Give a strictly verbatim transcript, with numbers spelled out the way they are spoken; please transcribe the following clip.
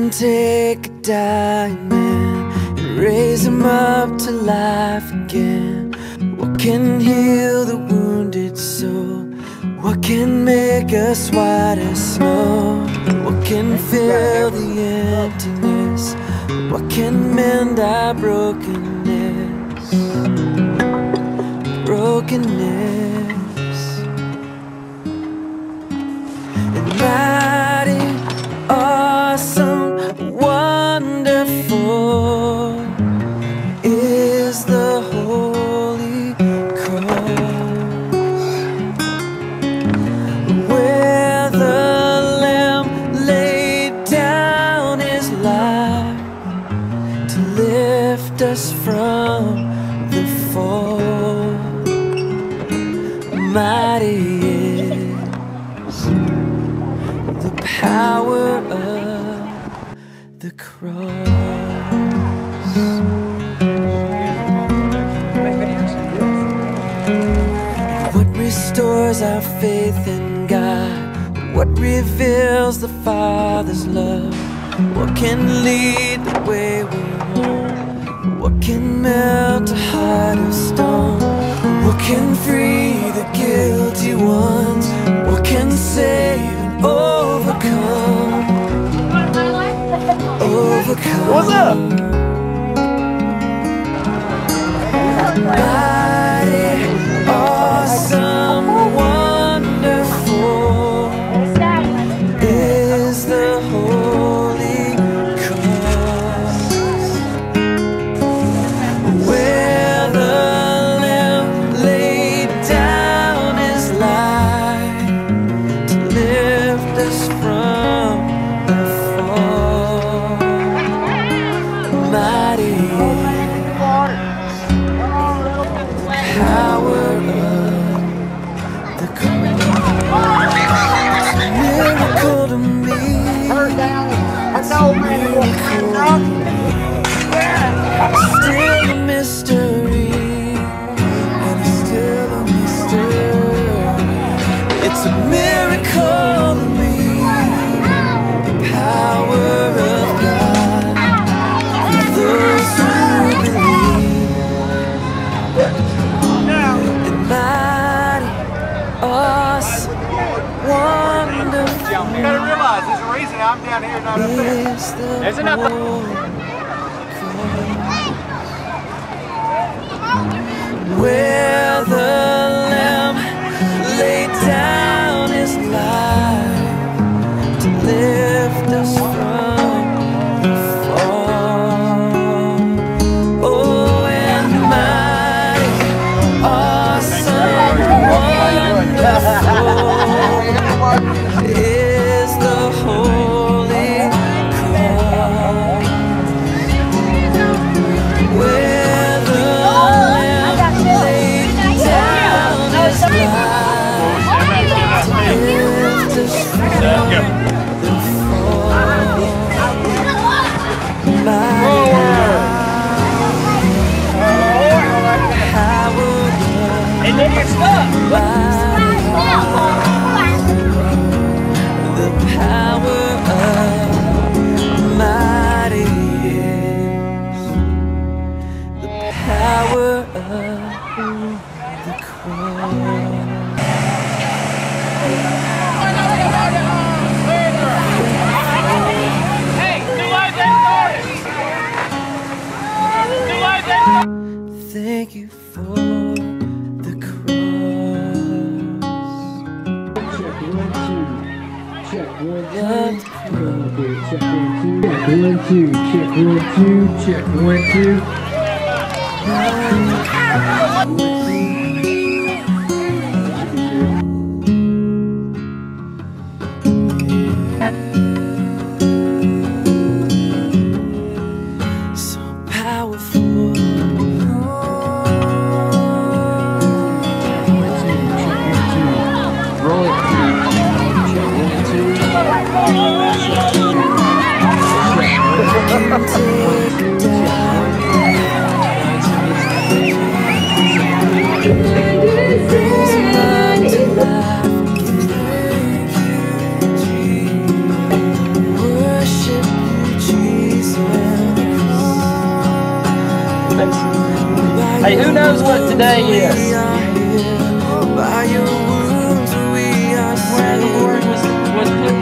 can take a dying man and raise him up to life again? What can heal the wounded soul? What can make us white as snow? What can fill the emptiness? What can mend our brokenness? Brokenness. And mighty, awesome, wonderful is the Holy Cross, where the Lamb laid down his life to lift us from the fall. Mighty is the power of the cross. What restores our faith in God? What reveals the Father's love? What can lead the wayward home? What can melt a heart of stone? What can free the guilty ones? What can save and overcome? Overcome. What's up? Mighty, awesome, wonderful is the Holy Cross, where the Lamb laid down his life to lift us from the fall. Mighty power of the cross. It's a miracle to me. It's a miracle. It's still a mystery, and it's still a mystery. It's a miracle to me. The power of God for those who believe. Mighty, awesome, wonderful. You gotta realize there's a reason I'm down here, not up there. There's enough. Where the Lamb laid down his life to lift us from the fall. Oh, and mighty, awesome, wonderful is the Holy Cross, where the Lamb laid down his life to lift us from the fall. Mighty power of And then you're stuck. the power of mighty is the power of the cross. Hey, new life that started. New life that started. Thank you for the cross. Check one, two, check one, two, check one, two, check one, two, check one, two. So powerful. Roll it. Check one, two. Take it down. guys. Hey, who knows what today is? By your wounds we are Where the Lord was, was put